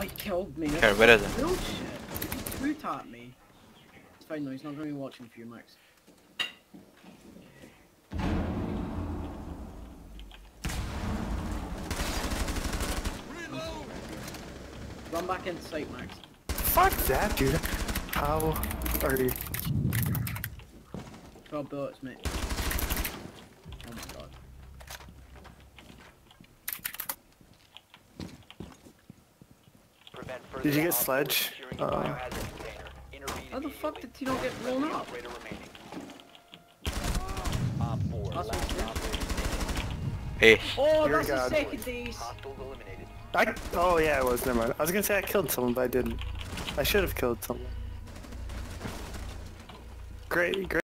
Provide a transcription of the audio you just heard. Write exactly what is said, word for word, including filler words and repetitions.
killed me. Okay, where is it? Bullshit. He just at me. It's fine though, he's not going to be watching for you, Max. Run back into sight, Max. Fuck that, dude. How are you? twelve bullets, mate. Oh my god. Did you get Sledge? Uh, How the fuck did he not get blown up? That's Hey. Oh, Dear that's the God. second days. I, oh yeah, it was. Never mind. I was gonna say I killed someone, but I didn't. I should have killed someone. Great, great.